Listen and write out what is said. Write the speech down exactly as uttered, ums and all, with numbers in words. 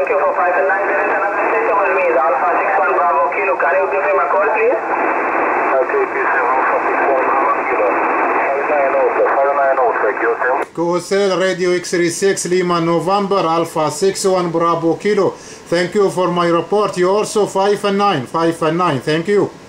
Thank you for five and nine. There is an association with me, the Alpha six one Bravo Kilo. Can you give him a call, please? Okay, P seven Alpha six one Bravo Kilo. five nine zero, sir. five nine zero, sir. Q T M. Cosel Radio X-ray six Lima November Alpha six one Bravo Kilo. Thank you for my report. You also five and nine. five and nine. Thank you.